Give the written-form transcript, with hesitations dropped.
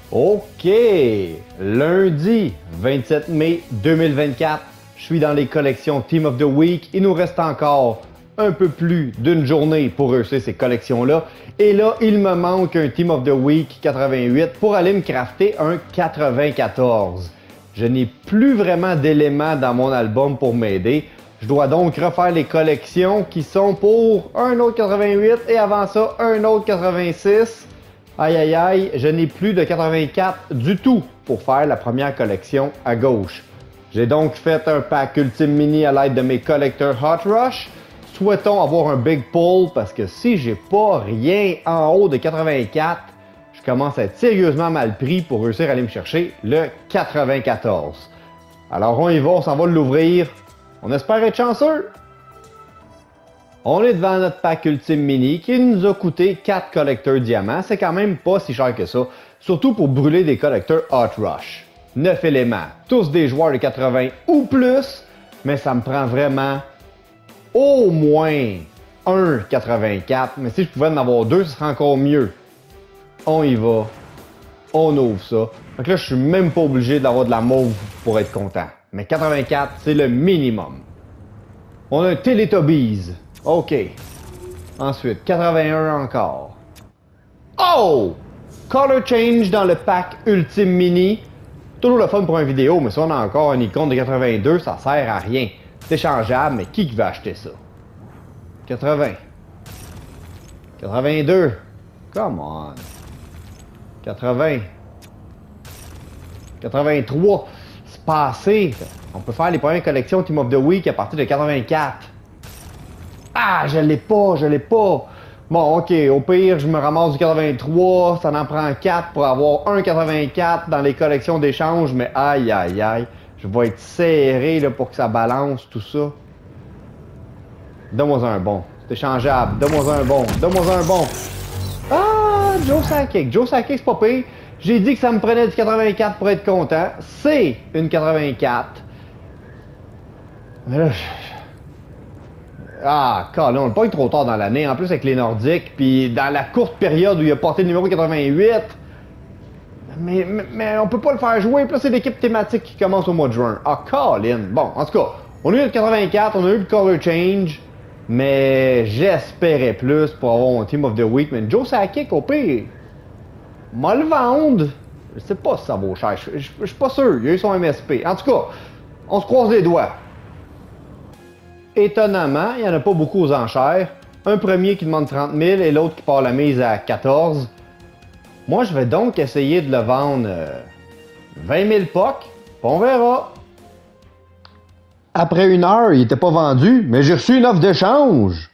OK, lundi 27 mai 2024, je suis dans les collections Team of the Week. Il nous reste encore un peu plus d'une journée pour réussir ces collections-là. Et là, il me manque un Team of the Week 88 pour aller me crafter un 94. Je n'ai plus vraiment d'éléments dans mon album pour m'aider. Je dois donc refaire les collections qui sont pour un autre 88 et avant ça, un autre 86. Aïe aïe aïe, je n'ai plus de 84 du tout pour faire la première collection à gauche. J'ai donc fait un pack Ultime Mini à l'aide de mes collecteurs Hot Rush. Souhaitons avoir un big pull parce que si j'ai pas rien en haut de 84, je commence à être sérieusement mal pris pour réussir à aller me chercher le 94. Alors on y va, on s'en va l'ouvrir. On espère être chanceux. On est devant notre pack Ultime Mini qui nous a coûté 4 collecteurs diamants. C'est quand même pas si cher que ça, surtout pour brûler des collecteurs Hot Rush. 9 éléments, tous des joueurs de 80 ou plus, mais ça me prend vraiment au moins un 84. Mais si je pouvais en avoir deux, ce serait encore mieux. On y va. On ouvre ça. Donc là, je suis même pas obligé d'avoir de la mauve pour être content. Mais 84, c'est le minimum. On a un Teletubbies. OK. Ensuite, 81 encore. Oh! Color Change dans le pack Ultime Mini. Toujours le fun pour une vidéo, mais si on a encore une icône de 82, ça sert à rien. C'est échangeable, mais qui va acheter ça? 80. 82. Come on. 80. 83. C'est pas assez. On peut faire les premières collections Team of the Week à partir de 84. Ah, je l'ai pas. Bon, OK, au pire, je me ramasse du 83, ça en prend 4 pour avoir un 84 dans les collections d'échange, mais aïe, aïe, aïe, je vais être serré là, pour que ça balance tout ça. Donne-moi un bon, c'est échangeable, donne-moi un bon. Ah, Joe Sakic, c'est pas pire. J'ai dit que ça me prenait du 84 pour être content, c'est une 84. Mais là, ah, Colin, on le pas eu trop tard dans l'année, en plus avec les Nordiques, puis dans la courte période où il a porté le numéro 88. Mais on peut pas le faire jouer, puis là c'est l'équipe thématique qui commence au mois de juin. Ah, Colin! Bon, en tout cas, on a eu le 84, on a eu le Color Change, mais j'espérais plus pour avoir un Team of the Week, mais Joe Sakic, au pire, m'a le vendre. Je sais pas si ça vaut cher, je suis pas sûr, il a eu son MSP. En tout cas, on se croise les doigts. Étonnamment, il n'y en a pas beaucoup aux enchères. Un premier qui demande 30 000 et l'autre qui part la mise à 14. Moi, je vais donc essayer de le vendre 20 000 POC, puis on verra. Après une heure, il n'était pas vendu, mais j'ai reçu une offre d'échange.